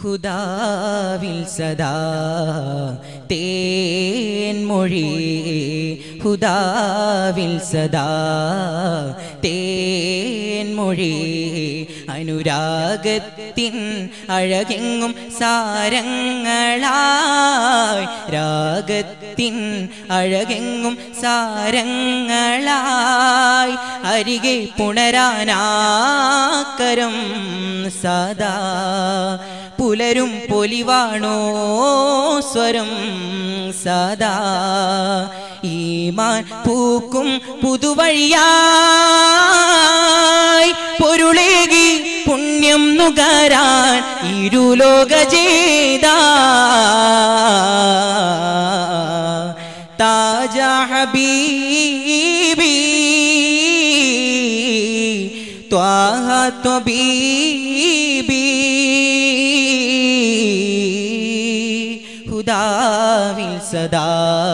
ഹുദാവിൽ സദാ തേൻമൊഴി ഹുദാവിൽ സദാ തേൻമൊഴി അനുരാഗത്തിൻ അഴകെങ്ങും സാരങ്ങളായി രാഗത്തിൻ അഴകെങ്ങും സാരങ്ങളായി അരികെ പുണരാനാക്കരം സദാ പുലരും പൊലിവാണോ സ്വരം സദാ ഈമാൻ പൂക്കും പുതുവഴിയായി പൊരുളേകി പുണ്യം നുകരാൻ ഇരുലോക ജേതാ താജ ഹബീബി ത്വാഹ ത്വബീബി ഹുദാവിൽ സദാ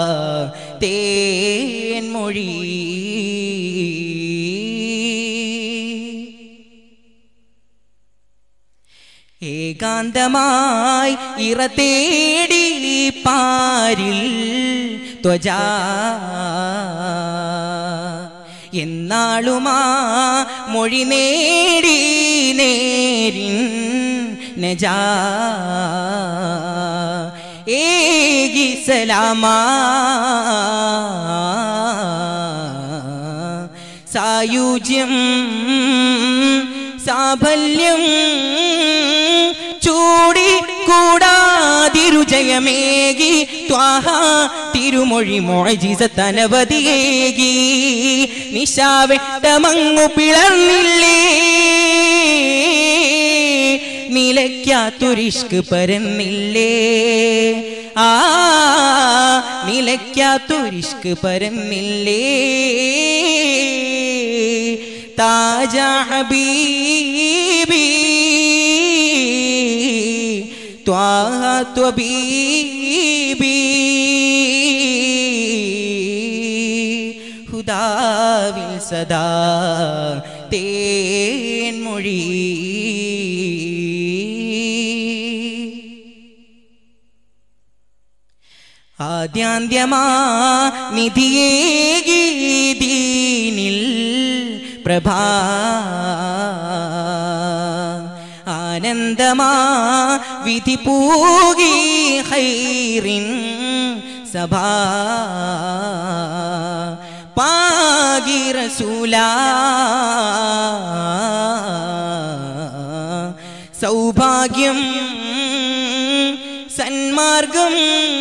തേൻമൊഴി ഏകാന്തമായി ഇറ തേടി പാരിൽ ത്വജാ എന്നാളുമാ മൊഴി നേടി നേരിൻ നജാ ഏകി സലാമാ സായുജ്യം സാഫല്യം ചൂടി കൂടാതിരുജയമേകി ത്വാഹ തിരുമൊഴി മോജിസത്തനവധിയേകി നിശാവെട്ടമങ്ങു പിളർന്നില്ലേ നിലയ്ക്കാത്തൊരിഷ്ക് പരന്നില്ലേ നിലയ്ക്കാത്തൊരിഷ്ക് പരന്നില്ലേ താജ ഹബീബി ത്വാഹ ത്വബീബി ഹുദാവിൽ സദാ തേൻമൊഴി ആദ്യാന്ത്യമാ നിധിയേകി ദീനിൽ പ്രഭാ ആനന്ദമാ വിധി പൂകി ഖൈറിൻ സഭാ പാകി റസൂലാ സൗഭാഗ്യം സന്മാർഗം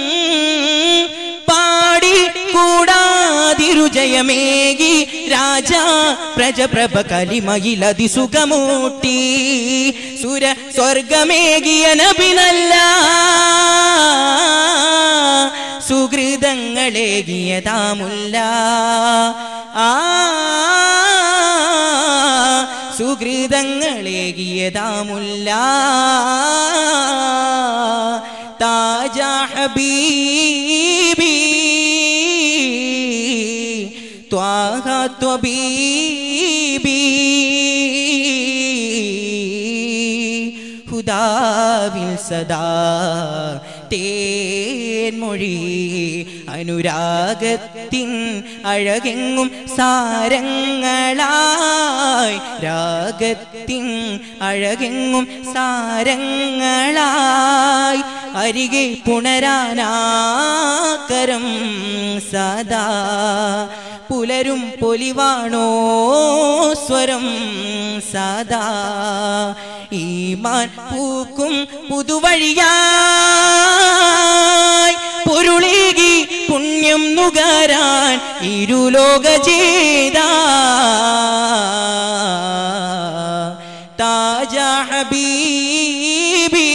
പാടി കൂടാതിരുജയമേകി രാജാ പ്രജപ്രഭ കലിമയിലതി സുഖമൂട്ടി സുര സ്വർഗമേകിയ നബിനല്ല സുഹൃതങ്ങളേകിയതാമുല്ല സുഹൃതങ്ങളേകിയതാമുല്ല താജ ഹബീബി ത്വാഹ ത്വബീബി ഹുദാവിൽ സദാ തേൻമൊഴി അനുരാഗത്തിൻ അഴകെങ്ങും സാരങ്ങളായി രാഗത്തിൻ അഴകെങ്ങും സാരങ്ങളായി അരികെ പുണരാനാക്കരം സദാ പുലരും പൊലിവാണോ സ്വരം സദാ ഈമാൻ പൂക്കും പുതുവഴിയായി പൊരുളേകി പുണ്യം നുകരാൻ ഇരുലോക ജേതാ താജ ഹബീബി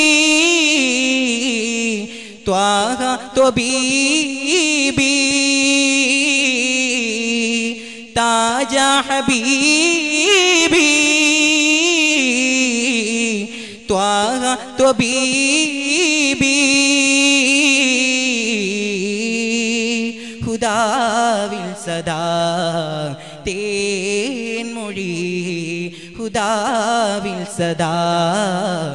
ത്വാഹ ത്വബീബി താജ ഹബീബി ത്വാഹ ത്വബീബി ഹുദാവിൽ സദാ തേൻമൊഴി ഹുദാവിൽ സദാ